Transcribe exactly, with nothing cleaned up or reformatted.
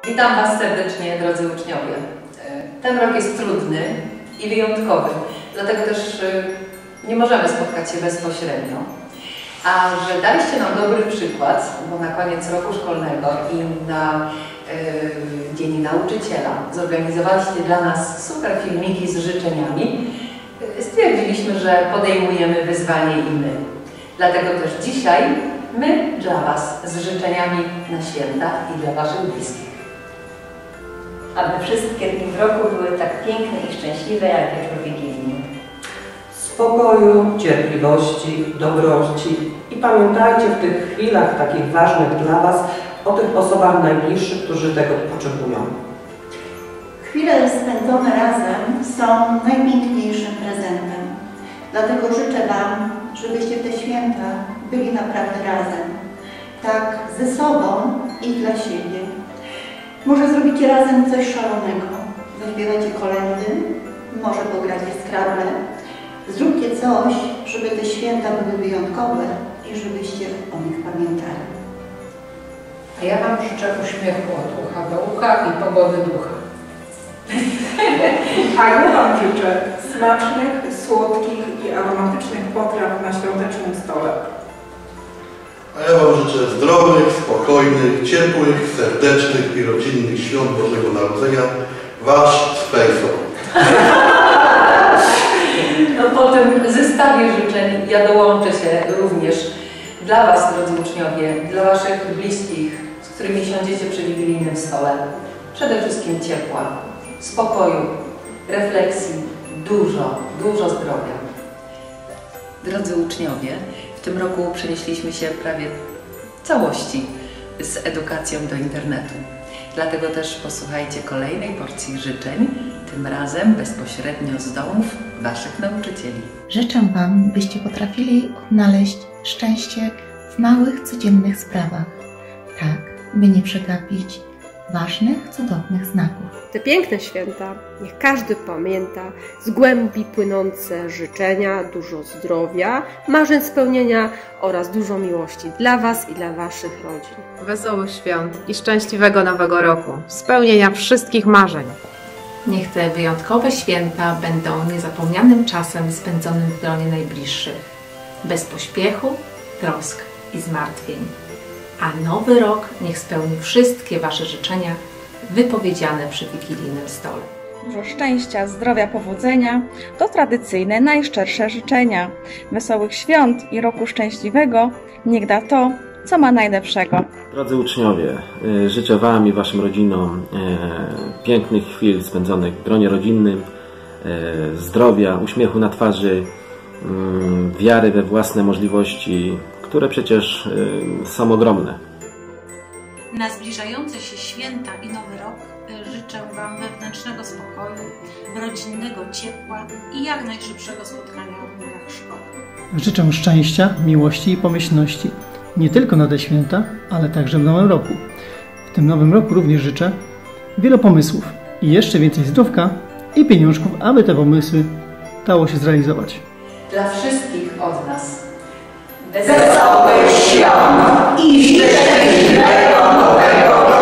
Witam Was serdecznie, drodzy uczniowie. Ten rok jest trudny i wyjątkowy, dlatego też nie możemy spotkać się bezpośrednio. A że daliście nam dobry przykład, bo na koniec roku szkolnego i na yy, Dzień Nauczyciela zorganizowaliście dla nas super filmiki z życzeniami, stwierdziliśmy, że podejmujemy wyzwanie i my. Dlatego też dzisiaj my dla Was z życzeniami na święta i dla Waszych bliskich. Aby wszystkie dni w roku były tak piękne i szczęśliwe jak wieczór wigilijny. Spokoju, cierpliwości, dobroci i pamiętajcie w tych chwilach takich ważnych dla Was o tych osobach najbliższych, którzy tego potrzebują. Chwile spędzone razem są najpiękniejszym prezentem. Dlatego życzę Wam, żebyście w te święta byli naprawdę razem. Tak ze sobą i dla siebie. Może zrobicie razem coś szalonego. Zaśpiewacie kolędy, może pogracie Scrabble. Zróbcie coś, żeby te święta były wyjątkowe i żebyście o nich pamiętali. A ja Wam życzę uśmiechu od ucha do ucha i pogody ducha. A ja Wam życzę smacznych, słodkich i aromatycznych potraw na świątecznym stole. A ja Wam życzę zdrowych, spokojnych, ciepłych, serdecznych i rodzinnych świąt Bożego Narodzenia. Wasz Spejso. No po tym zestawie życzeń ja dołączę się również dla Was, drodzy uczniowie, dla Waszych bliskich, z którymi siądziecie przy wigilijnym stole. Przede wszystkim ciepła, spokoju, refleksji, dużo, dużo zdrowia. Drodzy uczniowie, w tym roku przenieśliśmy się prawie w całości z edukacją do internetu. Dlatego też posłuchajcie kolejnej porcji życzeń, tym razem bezpośrednio z domów Waszych nauczycieli. Życzę Wam, byście potrafili odnaleźć szczęście w małych, codziennych sprawach, tak by nie przegapić ważnych, cudownych znaków. Te piękne święta niech każdy pamięta z głębi płynące życzenia, dużo zdrowia, marzeń spełnienia oraz dużo miłości dla Was i dla Waszych rodzin. Wesołych świąt i szczęśliwego Nowego Roku, spełnienia wszystkich marzeń. Niech te wyjątkowe święta będą niezapomnianym czasem spędzonym w gronie najbliższych, bez pośpiechu, trosk i zmartwień. A nowy rok niech spełni wszystkie Wasze życzenia wypowiedziane przy wigilijnym stole. Dużo szczęścia, zdrowia, powodzenia to tradycyjne, najszczersze życzenia. Wesołych świąt i roku szczęśliwego niech da to, co ma najlepszego. Drodzy uczniowie, życzę Wam i Waszym rodzinom pięknych chwil spędzonych w gronie rodzinnym, zdrowia, uśmiechu na twarzy, wiary we własne możliwości, które przecież są ogromne. Na zbliżające się święta i Nowy Rok życzę Wam wewnętrznego spokoju, rodzinnego ciepła i jak najszybszego spotkania w murach szkoły. Życzę szczęścia, miłości i pomyślności. Nie tylko na te święta, ale także w Nowym Roku. W tym Nowym Roku również życzę wielu pomysłów i jeszcze więcej zdrówka i pieniążków, aby te pomysły dało się zrealizować. Dla wszystkich od nas wesołych świąt i szczęśliwego Nowego